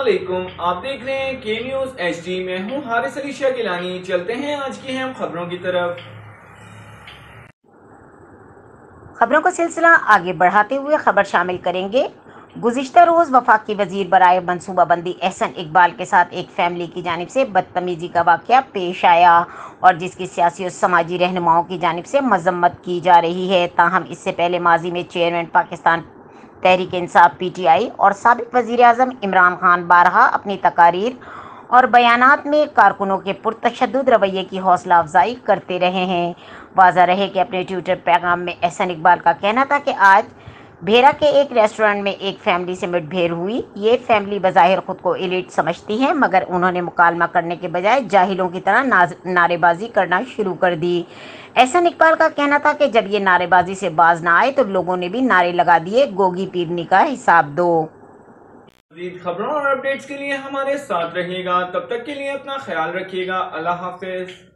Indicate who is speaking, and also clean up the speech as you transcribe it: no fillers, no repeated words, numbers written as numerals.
Speaker 1: अस्सलामुअलैकुम, आप देख रहे हैं के न्यूज़ HD। मैं हूं हारिस अली शाह गिलानी। चलते हैं आज की अहम खबरों की तरफ।
Speaker 2: खबरों का सिलसिला आगे बढ़ाते हुए खबर शामिल करेंगे। गुज़िश्ता रोज़ वफाकी वजीर बराए मनसूबाबंदी एहसन इकबाल के साथ एक फैमिली की जानिब से बदतमीजी का वाक़या पेश आया और जिसकी सियासी और समाजी रहनुमाओं की जानिब से मजम्मत की जा रही है। ताहम इससे पहले माजी में चेयरमैन पाकिस्तान तहरीक इंसाफ PTI और साबिक वज़ीर आज़म इमरान खान बारहा अपनी तकारीर और बयानात में कारकुनों के पुरतशद्दुद रवैये की हौसला अफजाई करते रहे हैं। वाज़ा रहे कि अपने ट्विटर पैगाम में एहसन इकबाल का कहना था कि आज भेरा के एक रेस्टोरेंट में एक फैमिली से मुठभेड़ हुई। ये फैमिली बज़ाहिर खुद को एलिट समझती है, मगर उन्होंने मुकालमा करने के बजाय जाहिलों की तरह नारेबाजी करना शुरू कर दी। एहसन इकबाल का कहना था कि जब ये नारेबाजी से बाज ना आए तो लोगों ने भी नारे लगा दिए, गोगी पीरनी का हिसाब दो।
Speaker 1: मज़ीद खबरों और अपडेट्स के लिए हमारे साथ रहिएगा। तब तक के लिए अपना ख्याल रखिएगा। अल्लाह हाफिज।